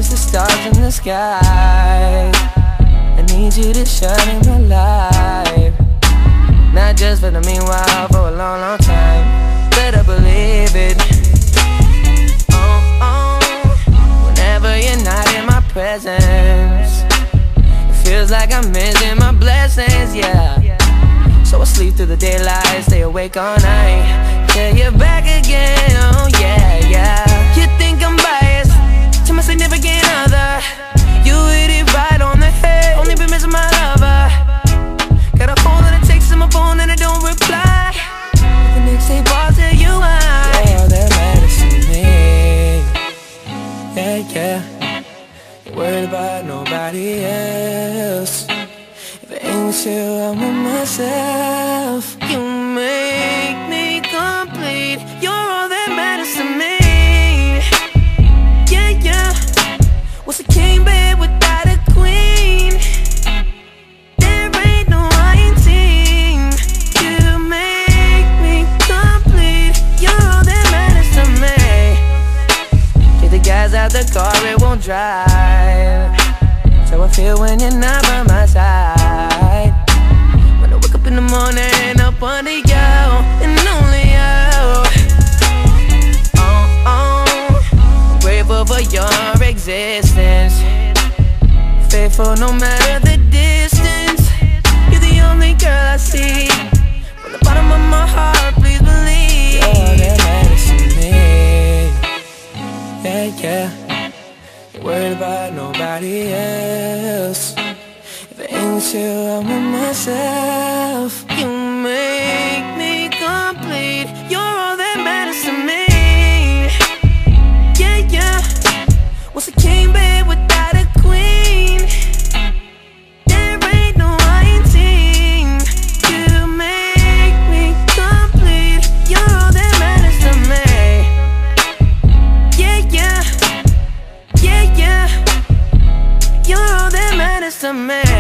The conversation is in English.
promise the stars in the sky. I need you to shine in my life, not just for the meanwhile, for a long, long time. Better believe it. Oh, oh. Whenever you're not in my presence, it feels like I'm missing my blessings, yeah. So I sleep through the daylight, stay awake all night till you're back again, oh yeah, yeah. You think I'm biased to my significant other? You hit it right on the head. Only been missing my lover. Got a hole in the text in my phone and I don't reply. The next day balls tell you why. You're all that matters to me. Yeah, yeah. Ain't worried about nobody else. If it ain't with you, I'm with myself. You make me complete. You're all that matters to me. Yeah, yeah. What's a king bed without a queen? There ain't no iron team. You make me complete. You're all that matters to me. Take the gas out the car, it won't drive. So I feel when you're not by my side. When I wake up in the morning, up under you and only you. Oh, oh. I'm grateful for your existence. Faithful no matter the distance. You're the only girl I see. From the bottom of my heart, please believe. You're all that matters to me. Yeah, yeah. Ain't worried about nobody else. If it ain't with you, I'm with myself. You make me complete. You're all that matters to me. Yeah, yeah. What's a king bed without a queen? There ain't no iron team. You make me complete. You're all that matters to me. Yeah, yeah. Yeah, yeah. You're all that matters to me.